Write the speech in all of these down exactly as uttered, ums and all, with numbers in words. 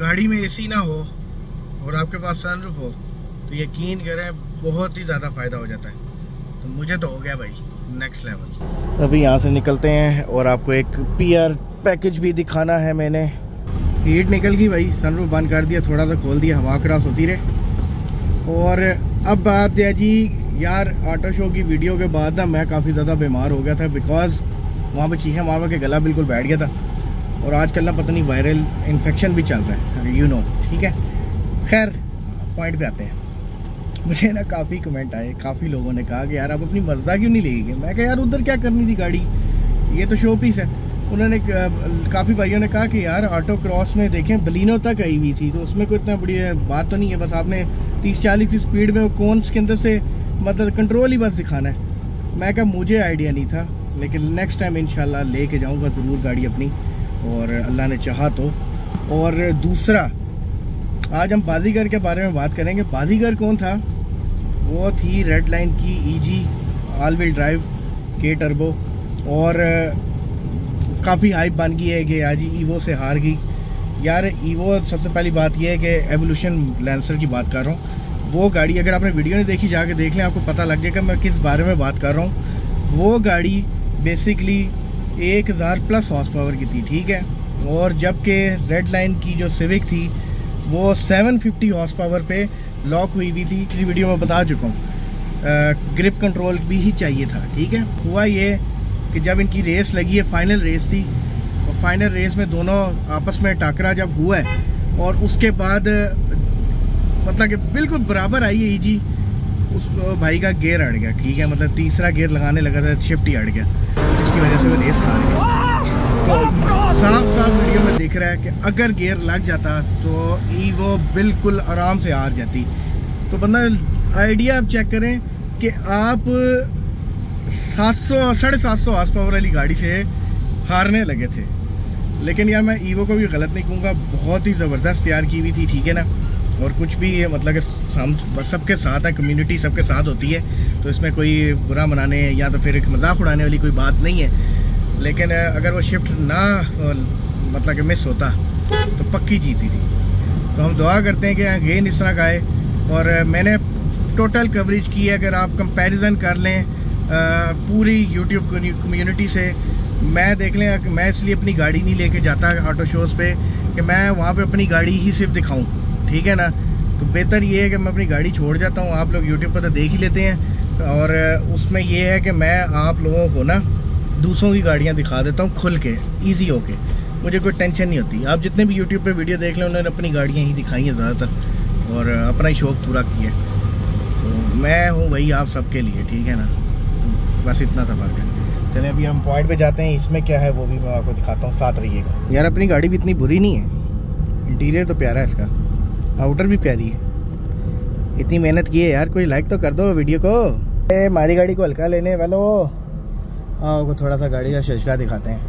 गाड़ी में एसी ना हो और आपके पास सनरूफ हो तो यकीन करें बहुत ही ज़्यादा फ़ायदा हो जाता है। तो मुझे तो हो गया भाई नेक्स्ट लेवल। अभी यहाँ से निकलते हैं और आपको एक पीआर पैकेज भी दिखाना है। मैंने हीट निकल गई भाई, सनरूफ बंद कर दिया, थोड़ा सा खोल दिया, हवा क्रॉस होती रहे। और अब बात है जी यार, ऑटो शो की वीडियो के बाद ना मैं काफ़ी ज़्यादा बीमार हो गया था, बिकॉज़ वहाँ पे चीखें मार के गला बिल्कुल बैठ गया था। और आजकल ना पता नहीं वायरल इन्फेक्शन भी चल रहा है, यू नो, ठीक है। खैर पॉइंट पे आते हैं। मुझे ना काफ़ी कमेंट आए, काफ़ी लोगों ने कहा कि यार आप अपनी मज़ा क्यों नहीं ले गए। मैं कहा यार उधर क्या करनी थी गाड़ी, ये तो शो पीस है। उन्होंने काफ़ी भाइयों ने कहा कि यार ऑटो क्रॉस में देखें बलिनो तक आई हुई थी, तो उसमें कोई इतना बड़ी बात तो नहीं है, बस आपने तीस चालीस की स्पीड में कोन्स के अंदर से मतलब कंट्रोल ही बस दिखाना है। मैं कहा मुझे आइडिया नहीं था, लेकिन नेक्स्ट टाइम इंशाल्लाह लेके जाऊंगा ज़रूर गाड़ी अपनी, और अल्लाह ने चाहा तो। और दूसरा, आज हम बाजीगर के बारे में बात करेंगे। बाजीगर कौन था? वो थी रेड लाइन की ईजी ऑल व्हील ड्राइव के टर्बो, और काफ़ी हाइप बन गई है कि आज ईवो से हार गई। यार ईवो, सबसे पहली बात यह है कि एवोल्यूशन लैंसर की बात कर रहा हूँ। वो गाड़ी अगर आपने वीडियो नहीं देखी जाके देख लें, आपको पता लग जाएगा मैं किस बारे में बात कर रहा हूँ। वो गाड़ी बेसिकली एक हज़ार प्लस हॉर्स पावर की थी, ठीक है। और जबकि रेड लाइन की जो सिविक थी वो सात सौ पचास हॉर्स पावर पे लॉक हुई हुई थी। इसी वीडियो में बता चुका हूँ। ग्रिप कंट्रोल भी ही चाहिए था, ठीक है। हुआ ये कि जब इनकी रेस लगी है, फाइनल रेस थी, और फाइनल रेस में दोनों आपस में टाकरा जब हुआ है, और उसके बाद मतलब कि बिल्कुल बराबर आई है ईजी, उस भाई का गियर अड़ गया, ठीक है। मतलब तीसरा गियर लगाने लगा था, शिफ्ट ही अड़ गया, जिसकी वजह से वो रेस हार गया। तो साफ साफ वीडियो में दिख रहा है कि अगर गियर लग जाता तो ईवो बिल्कुल आराम से हार जाती। तो बंदा आइडिया आप चेक करें कि आप सात सौ साढ़े सात सौ हॉर्स पावर वाली गाड़ी से हारने लगे थे। लेकिन यार मैं ईवो को भी गलत नहीं कहूँगा, बहुत ही ज़बरदस्त तैयार की हुई थी, ठीक है ना। और कुछ भी ये मतलब कि हम सबके साथ है, कम्युनिटी सबके साथ होती है, तो इसमें कोई बुरा मनाने या तो फिर एक मजाक उड़ाने वाली कोई बात नहीं है। लेकिन अगर वो शिफ्ट ना मतलब कि मिस होता तो पक्की जीती थी। तो हम दुआ करते हैं कि अगेन इस तरह का आए। और मैंने टोटल कवरेज की है, अगर आप कंपैरिजन कर लें पूरी यूट्यूब कम्युनिटी से, मैं देख लें कि मैं इसलिए अपनी गाड़ी नहीं लेके जाता ऑटो शोज़ पे कि मैं वहाँ पे अपनी गाड़ी ही सिर्फ दिखाऊं, ठीक है ना। तो बेहतर ये है कि मैं अपनी गाड़ी छोड़ जाता हूँ, आप लोग यूट्यूब पर तो देख ही लेते हैं। और उसमें ये है कि मैं आप लोगों को ना दूसरों की गाड़ियाँ दिखा देता हूँ खुल के, ईजी होके, मुझे कोई टेंशन नहीं होती। आप जितने भी यूट्यूब पे वीडियो देख लें, उन्होंने अपनी गाड़ियाँ ही दिखाई हैं ज़्यादातर, और अपना ही शौक़ पूरा किया। तो मैं हूँ वही आप सबके लिए, ठीक है ना। तो बस इतना सा फर्क है। चलिए अभी हम पॉइंट पे जाते हैं, इसमें क्या है वो भी मैं आपको दिखाता हूँ, साथ रहिएगा। यार अपनी गाड़ी भी इतनी बुरी नहीं है, इंटीरियर तो प्यारा है इसका, आउटर भी प्यारी है। इतनी मेहनत की है यार, कोई लाइक तो कर दो वीडियो को। ए, हमारी गाड़ी को हल्का लेने वालों, आओ को थोड़ा सा गाड़ी का शशका दिखाते हैं।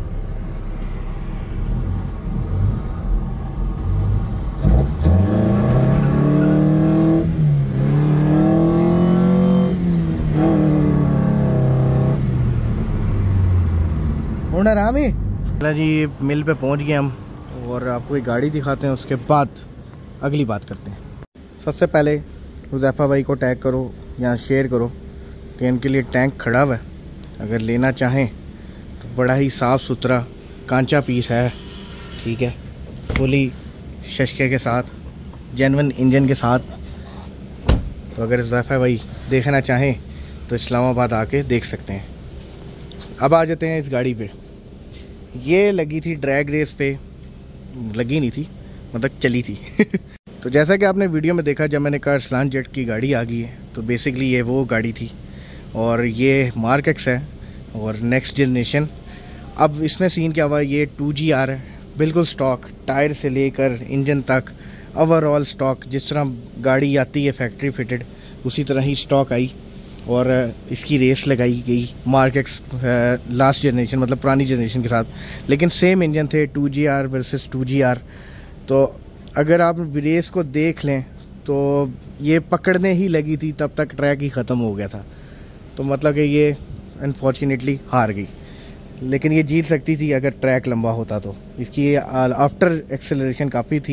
होना आराम ही जी। मिल पे पहुंच गए हम, और आपको एक गाड़ी दिखाते हैं, उसके बाद अगली बात करते हैं। सबसे पहले हुज़ैफा भाई को टैग करो या शेयर करो कि इनके लिए टैंक खड़ा हुआ है, अगर लेना चाहें तो बड़ा ही साफ़ सुथरा कांचा पीस है, ठीक है। फुली शशके के साथ, जेन्युइन इंजन के साथ। तो अगर हुज़ैफा भाई देखना चाहें तो इस्लामाबाद आके देख सकते हैं। अब आ जाते हैं इस गाड़ी पे। ये लगी थी ड्रैग रेस पे, लगी नहीं थी मतलब चली थी तो जैसा कि आपने वीडियो में देखा, जब मैंने कहा अरसलान जेट की गाड़ी आ गई है, तो बेसिकली ये वो गाड़ी थी। और ये मार्क एक्स है और नेक्स्ट जनरेशन। अब इसमें सीन क्या हुआ, ये टू जी आर है, बिल्कुल स्टॉक, टायर से लेकर इंजन तक ओवरऑल स्टॉक। जिस तरह गाड़ी आती है फैक्ट्री फिटेड, उसी तरह ही स्टॉक आई। और इसकी रेस लगाई गई मार्क एक्स लास्ट जनरेशन मतलब पुरानी जनरेशन के साथ, लेकिन सेम इंजन थे, two G R versus two G R. तो अगर आप रेस को देख लें तो ये पकड़ने ही लगी थी, तब तक ट्रैक ही ख़त्म हो गया था। तो मतलब कि ये अनफॉर्चुनेटली हार गई, लेकिन ये जीत सकती थी अगर ट्रैक लंबा होता तो। इसकी आफ्टर एक्सेलरेशन काफ़ी थी,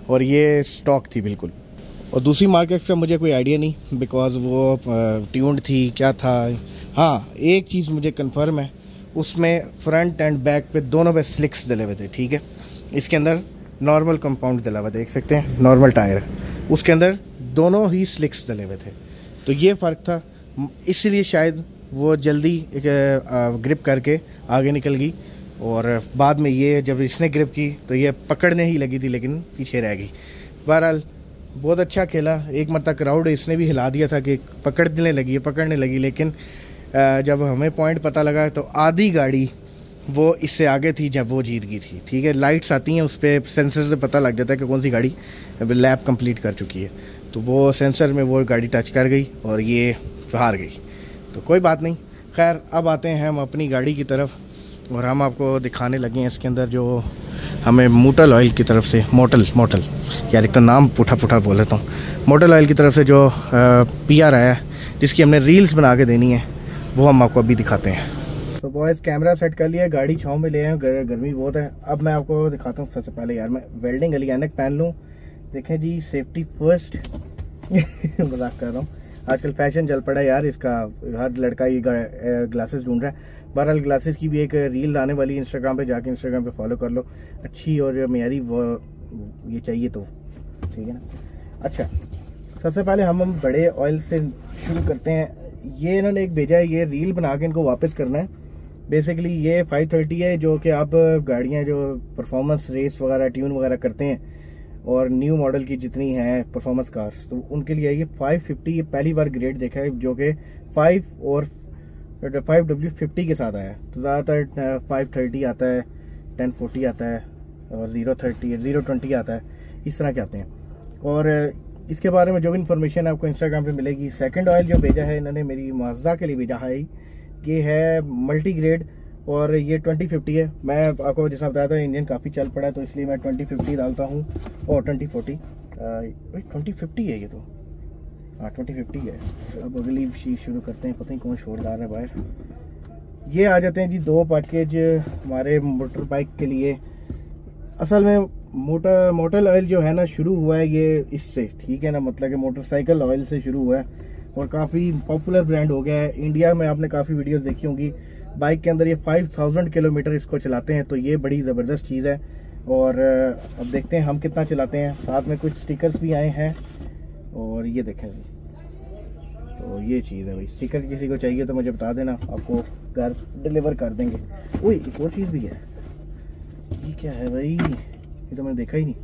और ये स्टॉक थी बिल्कुल। और दूसरी मार्केट का मुझे कोई आइडिया नहीं, बिकॉज वो ट्यून्ड थी क्या था। हाँ, एक चीज़ मुझे कंफर्म है, उसमें फ्रंट एंड बैक पे दोनों पे स्लिक्स डले हुए थे, ठीक है। इसके अंदर नॉर्मल कंपाउंड डला हुआ, देख सकते हैं नॉर्मल टायर, उसके अंदर दोनों ही स्लिक्स डले हुए थे। तो ये फ़र्क था, इसलिए शायद वो जल्दी ग्रिप करके आगे निकल गई, और बाद में ये जब इसने ग्रिप की तो ये पकड़ने ही लगी थी लेकिन पीछे रह गई। बहरहाल बहुत अच्छा खेला, एक मतलब क्राउड इसने भी हिला दिया था कि पकड़ने लगी है पकड़ने लगी लेकिन जब हमें पॉइंट पता लगा तो आधी गाड़ी वो इससे आगे थी जब वो जीत गई थी, ठीक है। लाइट्स आती हैं, उस पर सेंसर से पता लग जाता है कि कौन सी गाड़ी लैप कंप्लीट कर चुकी है, तो वो सेंसर में वो गाड़ी टच कर गई और ये हार गई। तो कोई बात नहीं, खैर अब आते हैं हम अपनी गाड़ी की तरफ, और हम आपको दिखाने लगे हैं इसके अंदर जो हमें मोटल ऑयल की तरफ से, मोटल मोटल यार एक तो नाम पुठा पुठा बोल लेता हूँ, मोटल ऑयल की तरफ से जो पी आर आया है जिसकी हमने रील्स बना के देनी है, वो हम आपको अभी दिखाते हैं। तो बॉयज़ कैमरा सेट कर लिया, गाड़ी छाँव में ले आए, गर, गर्मी बहुत है। अब मैं आपको दिखाता हूँ। सबसे पहले यार मैं वेल्डिंग वाली ऐनक पहन लूँ, देखें जी, सेफ्टी फर्स्ट। मजाक कर रहा हूँ, आजकल फैशन चल पड़ा है यार इसका, हर लड़का ये ग्लासेस ढूंढ रहा है। बहरहाल ग्लासेस की भी एक रील आने वाली है, इंस्टाग्राम पे जाके इंस्टाग्राम पे फॉलो कर लो, अच्छी और मेयारी वो ये चाहिए तो, ठीक है ना। अच्छा, सबसे पहले हम हम बड़े ऑयल से शुरू करते हैं। ये इन्होंने एक भेजा है, ये रील बना के इनको वापस करना है। बेसिकली ये फाइव थर्टी है, जो कि आप गाड़ियाँ जो परफॉर्मेंस रेस वगैरह ट्यून वगैरह करते हैं और न्यू मॉडल की जितनी हैं परफॉर्मेंस कार्स, तो उनके लिए ये फाइव फिफ्टी, ये पहली बार ग्रेड देखा है जो कि फाइव और फाइव डब्ल्यू फिफ्टी के साथ आया है। तो ज़्यादातर फाइव थर्टी आता है, टेन फोर्टी आता है और ज़ीरो थर्टी ज़ीरो ट्वेंटी आता है, इस तरह के आते हैं। और इसके बारे में जो भी इन्फॉर्मेशन आपको इंस्टाग्राम पे मिलेगी। सेकंड ऑयल जो भेजा है इन्होंने मेरी माज़दा के लिए भेजा है, ये है मल्टी ग्रेड और ये ट्वेंटी फिफ्टी है। मैं आपको जैसा बताया था इंजन काफ़ी चल पड़ा है, तो इसलिए मैं ट्वेंटी फिफ्टी डालता हूँ और ट्वेंटी फोर्टी ट्वेंटी फिफ्टी है ये तो, हाँ ट्वेंटी फिफ्टी है। अब अगली चीज़ शुरू करते हैं, पता नहीं कौन शोरदार है बाहर। ये आ जाते हैं जी दो पैकेज हमारे मोटर बाइक के लिए। असल में मोटर मोटर ऑयल जो है ना शुरू हुआ है ये इससे, ठीक है ना, मतलब कि मोटरसाइकिल ऑयल से शुरू हुआ है और काफ़ी पॉपुलर ब्रांड हो गया है इंडिया में। आपने काफ़ी वीडियोस देखी होंगी, बाइक के अंदर ये फाइव थाउजेंड किलोमीटर इसको चलाते हैं, तो ये बड़ी ज़बरदस्त चीज़ है। और अब देखते हैं हम कितना चलाते हैं। साथ में कुछ स्टिकर्स भी आए हैं और ये देखें जी, तो ये चीज़ है भाई। स्टिकर किसी को चाहिए तो मुझे बता देना, आपको घर डिलीवर कर देंगे। ओए एक और चीज़ भी है, ये क्या है भाई, ये तो मैंने देखा ही नहीं।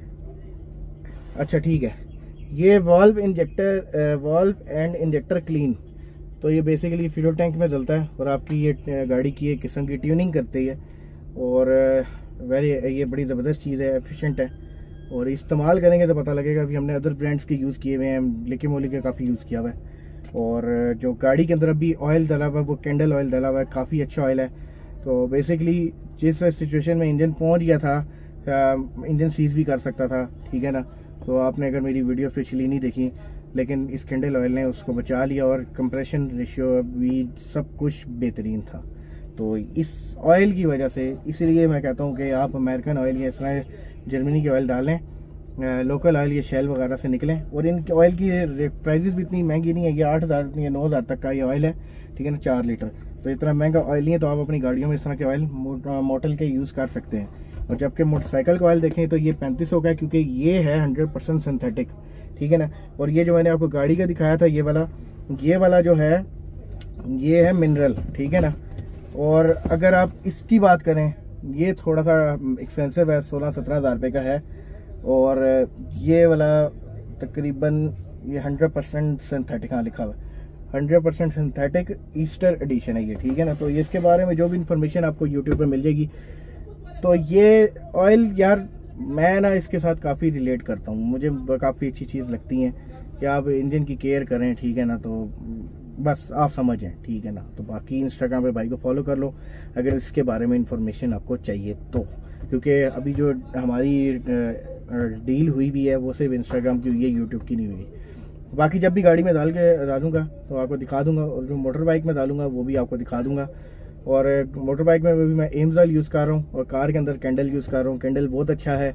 अच्छा ठीक है, ये valve injector, valve and injector clean, तो ये बेसिकली फ्यूल टैंक में डलता है और आपकी ये गाड़ी की एक किस्म की ट्यूनिंग करती है और वेरी ये बड़ी ज़बरदस्त चीज़ है, एफिशिएंट है। और इस्तेमाल करेंगे तो पता लगेगा। अभी हमने अदर ब्रांड्स के यूज़ किए हुए हैं, लिकी मोली के काफ़ी यूज़ किया हुआ है। और जो गाड़ी के अंदर अभी ऑयल डला हुआ है वो कैंडल ऑयल डला हुआ है, काफ़ी अच्छा ऑयल है। तो बेसिकली जिस सिचुएशन में इंजन पहुंच गया था, इंजन सीज भी कर सकता था, ठीक है ना। तो आपने अगर मेरी वीडियो पिछली नहीं देखी, लेकिन इस कैंडल ऑयल ने उसको बचा लिया और कंप्रेशन रेशियो भी सब कुछ बेहतरीन था। तो इस ऑयल की वजह से, इसीलिए मैं कहता हूँ कि आप अमेरिकन ऑयल या इस तरह जर्मनी के ऑयल डालें, लोकल ऑयल ये शेल वगैरह से निकलें। और इन ऑयल की प्राइजेस भी इतनी महंगी नहीं है, ये आठ हज़ार या नौ हज़ार तक का ये ऑयल है, ठीक है ना, चार लीटर। तो इतना महंगा ऑयल नहीं है, तो आप अपनी गाड़ियों में इस तरह के ऑयल मोटल के यूज़ कर सकते हैं। और जबकि मोटरसाइकिल का ऑयल देखें तो ये पैंतीस सौ का है, क्योंकि ये है हंड्रेड परसेंट सिंथेटिक, ठीक है ना। और ये जो मैंने आपको गाड़ी का दिखाया था, ये वाला ये वाला जो है ये है मिनरल, ठीक है ना। और अगर आप इसकी बात करें, ये थोड़ा सा एक्सपेंसिव है, सोलह सत्रह हज़ार रुपये का है। और ये वाला तकरीबन ये हंड्रेड परसेंट सिंथेटिक, हाँ लिखा हुआ है hundred percent synthetic ester edition है ये, ठीक है ना। तो इसके बारे में जो भी इंफॉर्मेशन आपको यूट्यूब पे मिल जाएगी। तो ये ऑयल यार मैं ना इसके साथ काफ़ी रिलेट करता हूँ, मुझे काफ़ी अच्छी चीज़ लगती है कि आप इंजन की केयर करें, ठीक है ना। तो बस आप समझें, ठीक है ना। तो बाकी इंस्टाग्राम पे भाई को फॉलो कर लो अगर इसके बारे में इंफॉर्मेशन आपको चाहिए तो, क्योंकि अभी जो हमारी डील हुई भी है वो सिर्फ इंस्टाग्राम की हुई है, यूट्यूब की नहीं हुई। बाकी जब भी गाड़ी में डाल के डालूंगा तो आपको दिखा दूंगा, और जो मोटर बाइक में डालूंगा वो भी आपको दिखा दूंगा। और मोटर बाइक में भी मैं एम्स ऑयल यूज़ कर रहा हूँ और कार के अंदर कैंडल यूज़ कर रहा हूँ। कैंडल बहुत अच्छा है,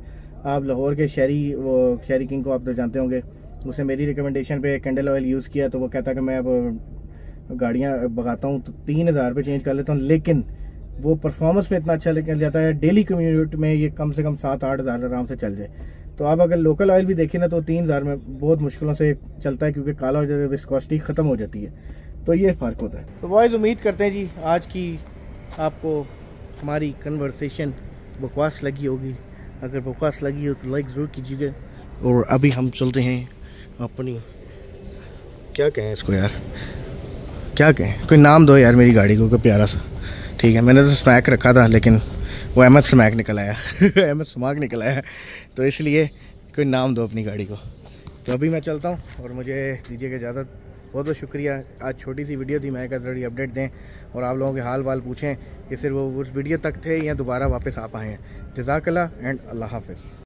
आप लाहौर के शहरी वो शहरी किंग को आप तो जानते होंगे, उसने मेरी रिकमेंडेशन पे कैंडल ऑयल यूज़ किया, तो वो कहता कि मैं अब गाड़ियाँ भगाता हूँ तो तीन हज़ार रुपये चेंज कर लेता हूँ, लेकिन वो परफॉर्मेंस में इतना अच्छा निकल जाता है, डेली कम्यूट में ये कम से कम सात आठ हज़ार आराम से चल जाए। तो आप अगर लोकल ऑयल भी देखें ना तो तीन हज़ार में बहुत मुश्किलों से चलता है, क्योंकि काला हो जाता है, विस्कोसिटी ख़त्म हो जाती है, तो ये फ़र्क होता है। तो बॉयज़ उम्मीद करते हैं जी आज की आपको हमारी कन्वर्सेशन बकवास लगी होगी। अगर बकवास लगी हो तो लाइक ज़रूर कीजिएगा। और अभी हम चलते हैं अपनी, क्या कहें इसको यार, क्या कहें, कोई नाम दो यार मेरी गाड़ी को, कोई प्यारा सा। ठीक है, मैंने तो स्मैक रखा था लेकिन वो अहमद स्मैक निकल आया अहमद स्माक निकल आया, तो इसलिए कोई नाम दो अपनी गाड़ी को। तो अभी मैं चलता हूँ और मुझे दीजिएगा इजाज़त। बहुत बहुत शुक्रिया। आज छोटी सी वीडियो थी, मैं कहा जरूरी अपडेट दें और आप लोगों के हाल वाल पूछें कि सिर्फ वो उस वीडियो तक थे या दोबारा वापस आ पाए हैं। जज़ाकल्लाह एंड अल्लाह हाफ़िज़।